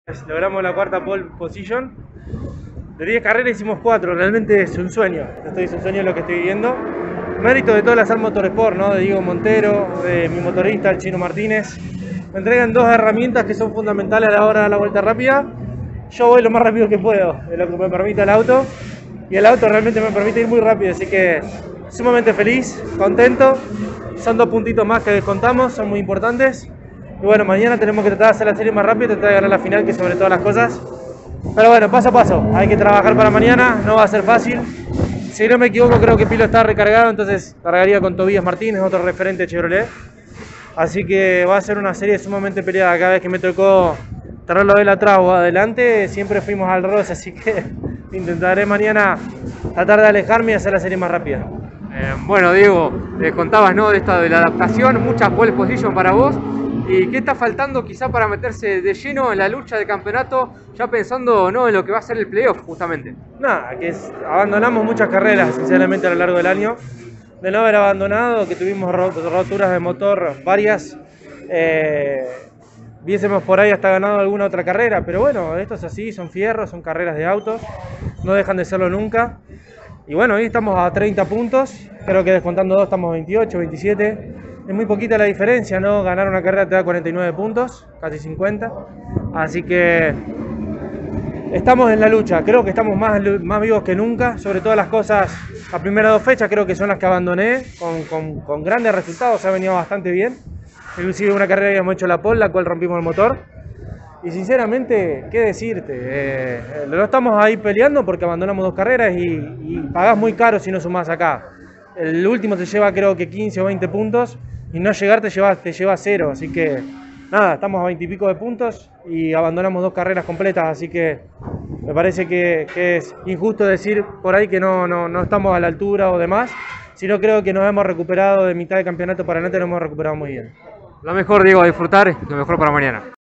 Logramos la cuarta pole position. De 10 carreras hicimos 4, realmente es un sueño. Es un sueño lo que estoy viviendo. Mérito de toda la SAL Motorsport, ¿no? De Diego Montero, de mi motorista, el Chino Martínez. Me entregan dos herramientas que son fundamentales a la hora de la vuelta rápida. Yo voy lo más rápido que puedo, es lo que me permite el auto. Y el auto realmente me permite ir muy rápido, así que sumamente feliz, contento. Son 2 puntitos más que descontamos, son muy importantes. Y bueno, mañana tenemos que tratar de hacer la serie más rápido y tratar de ganar la final, que sobre todas las cosas. Pero bueno, paso a paso, hay que trabajar para mañana, no va a ser fácil. Si no me equivoco, creo que Pilo está recargado, entonces cargaría con Tobías Martínez, otro referente Chevrolet. Así que va a ser una serie sumamente peleada. Cada vez que me tocó traerlo de él atrás o adelante, siempre fuimos al roce, así que intentaré mañana tratar de alejarme y hacer la serie más rápida. Bueno, Diego, contabas, ¿no?, de esta de la adaptación, muchas pole position para vos. ¿Y qué está faltando quizá para meterse de lleno en la lucha de campeonato, ya pensando, ¿no?, en lo que va a ser el playoff justamente? Nada, abandonamos muchas carreras sinceramente a lo largo del año. De no haber abandonado, que tuvimos roturas de motor varias, viésemos por ahí hasta ganado alguna otra carrera, pero bueno, esto es así, son fierros, son carreras de autos, no dejan de serlo nunca. Y bueno, hoy estamos a 30 puntos, creo que descontando 2 estamos a 28, 27. Es muy poquita la diferencia, ¿no? Ganar una carrera te da 49 puntos, casi 50. Así que estamos en la lucha, creo que estamos más vivos que nunca. Sobre todas las cosas, las primeras 2 fechas creo que son las que abandoné, con grandes resultados, se ha venido bastante bien. Inclusive una carrera habíamos hecho la pole, la cual rompimos el motor. Y sinceramente, ¿qué decirte? Lo estamos ahí peleando porque abandonamos 2 carreras y pagás muy caro si no sumás acá. El último te lleva creo que 15 o 20 puntos y no llegar te lleva 0. Así que nada, estamos a 20 y pico de puntos y abandonamos 2 carreras completas. Así que me parece que es injusto decir por ahí que no estamos a la altura o demás. Sino creo que nos hemos recuperado de mitad de campeonato para adelante, nos hemos recuperado muy bien. Lo mejor, Diego, a disfrutar, lo mejor para mañana.